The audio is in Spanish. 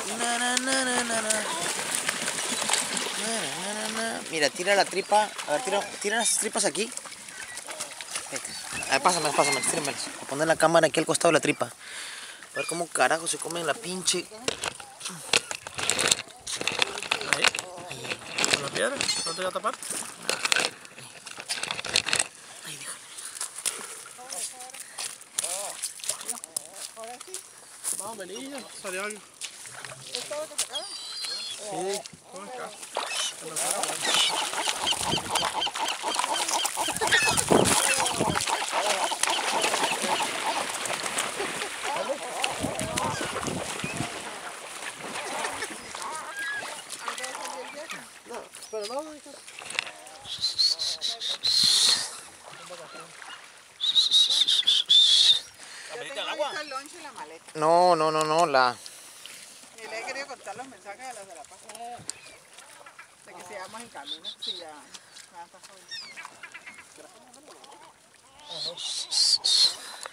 Na, na, na, na, na, na. Mira, tira la tripa. A ver, tira las tripas aquí. A ver, pásamelas, tíramelas. Voy a poner la cámara aquí al costado de la tripa. A ver cómo carajo se comen la pinche. Ahí. ¿Con la piedra? ¿No te voy a tapar? Ahí, déjale. Vamos, venilla, salió algo. ¿Es todo lo que sacaron? Sí, ¿cómo está? No, pero no, Yo tengo ahorita el lunch y la maleta. No, la. Y le he querido contar los mensajes de los de la paz. De que sigamos en camino. Sí, ya. Ya está jodido.